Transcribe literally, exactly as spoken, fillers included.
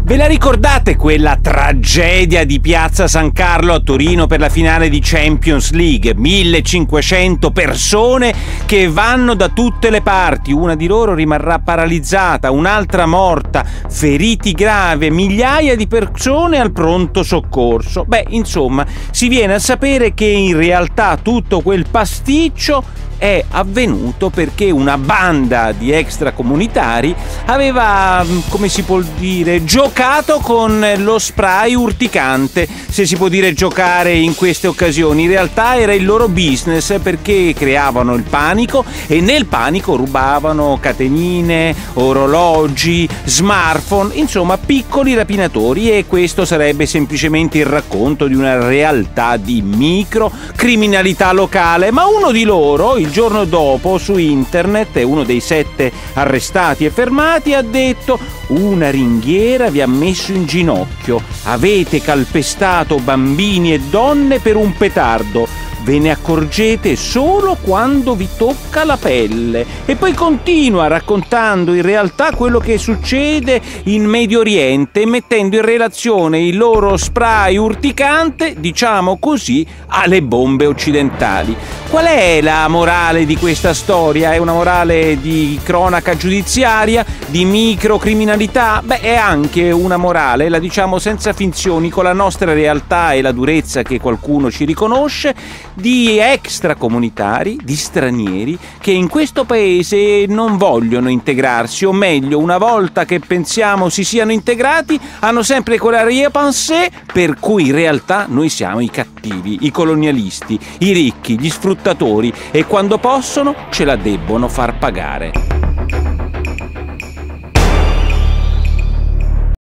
Ve la ricordate quella tragedia di Piazza San Carlo a Torino per la finale di Champions League? millecinquecento persone che vanno da tutte le parti, una di loro rimarrà paralizzata, un'altra morta, feriti gravi, migliaia di persone al pronto soccorso. Beh, insomma, si viene a sapere che in realtà tutto quel pasticcio è avvenuto perché una banda di extracomunitari aveva, come si può dire, giocato con lo spray urticante, se si può dire giocare in queste occasioni. In realtà era il loro business, perché creavano il panico e nel panico rubavano catenine, orologi, smartphone, insomma piccoli rapinatori, e questo sarebbe semplicemente il racconto di una realtà di microcriminalità locale. Ma uno di loro, il giorno dopo, su internet, uno dei sette arrestati e fermati ha detto: una ringhiera vi ha messo in ginocchio, avete calpestato bambini e donne per un petardo, ve ne accorgete solo quando vi tocca la pelle. E poi continua raccontando in realtà quello che succede in Medio Oriente, mettendo in relazione il loro spray urticante, diciamo così, alle bombe occidentali. Qual è la morale di questa storia? È una morale di cronaca giudiziaria, di microcriminalità? Beh, è anche una morale, la diciamo senza finzioni, con la nostra realtà e la durezza che qualcuno ci riconosce, di extracomunitari, di stranieri che in questo paese non vogliono integrarsi, o meglio, una volta che pensiamo si siano integrati, hanno sempre quella arrière-pensée per cui in realtà noi siamo i cattivi, i colonialisti, i ricchi, gli sfruttatori, e quando possono ce la debbono far pagare.